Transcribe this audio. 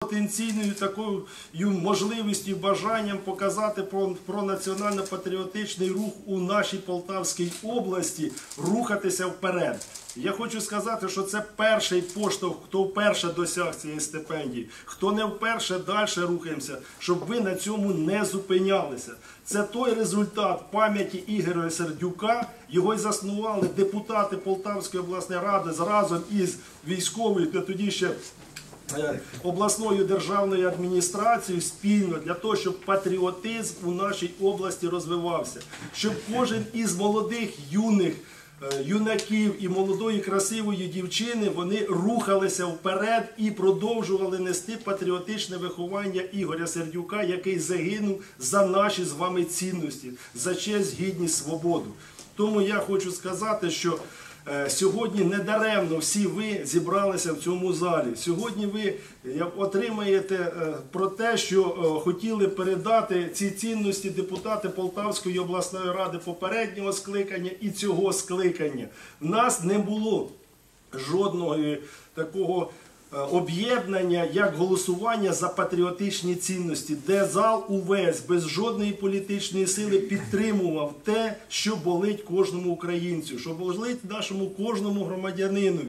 потенційною такою можливістю і бажанням показати про національно-патріотичний рух у нашій Полтавській області, рухатися вперед. Я хочу сказати, що це перший поштовх, хто вперше досяг цієї стипендії, хто не вперше, далі рухаємося, щоб ви на цьому не зупинялися. Це той результат пам'яті Ігоря Сердюка, його й заснували депутати Полтавської обласної ради разом із військовою, тоді ще обласною державною адміністрацією спільно для того, щоб патріотизм у нашій області розвивався, щоб кожен із молодих юнаків і молодої красивої дівчини, вони рухалися вперед і продовжували нести патріотичне виховання Ігоря Сердюка, який загинув за наші з вами цінності, за честь, гідність, свободу. Тому я хочу сказати, що сьогодні недаремно всі ви зібралися в цьому залі. Сьогодні ви отримаєте про те, що хотіли передати ці цінності депутати Полтавської обласної ради попереднього скликання і цього скликання. В нас не було жодного такого об'єднання, як голосування за патріотичні цінності, де зал увесь без жодної політичної сили підтримував те, що болить кожному українцю, що болить нашому кожному громадянину.